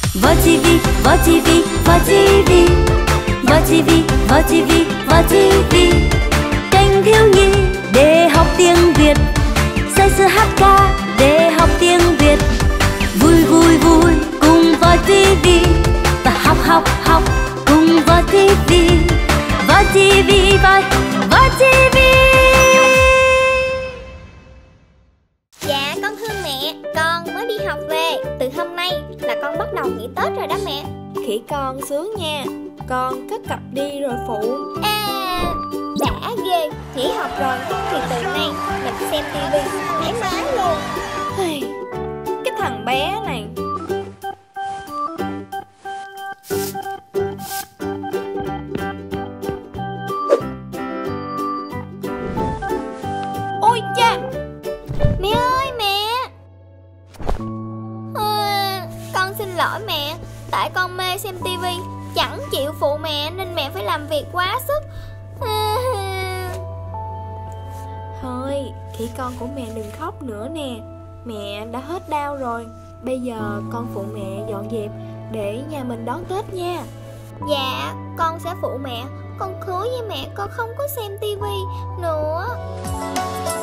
Võ TV, Võ TV, Võ TV, Võ TV, Võ TV, Võ TV. Kênh thiếu nhi để học tiếng Việt, say sưa hát ca để học tiếng Việt. Vui vui vui cùng Võ TV và học học học cùng Võ TV. Võ TV, Võ TV. Dạ con thưa mẹ, con mới đi học về. Từ hôm nay là con bắt đầu nghỉ Tết rồi đó mẹ. Khỉ con sướng nha, con cất cặp đi rồi phụ. À, đã ghê, nghỉ học rồi thì từ nay mình xem tivi thoải mái luôn. Cái thằng bé này. Ôi cha, Mẹ ơi mẹ. Con xin lỗi mẹ, tại con mê xem tivi, chẳng chịu phụ mẹ nên mẹ phải làm việc quá sức. thôi khỉ con của mẹ đừng khóc nữa nè. Mẹ đã hết đau rồi. Bây giờ con phụ mẹ dọn dẹp để nhà mình đón Tết nha. Dạ, con sẽ phụ mẹ. Con hứa với mẹ con không có xem tivi nữa.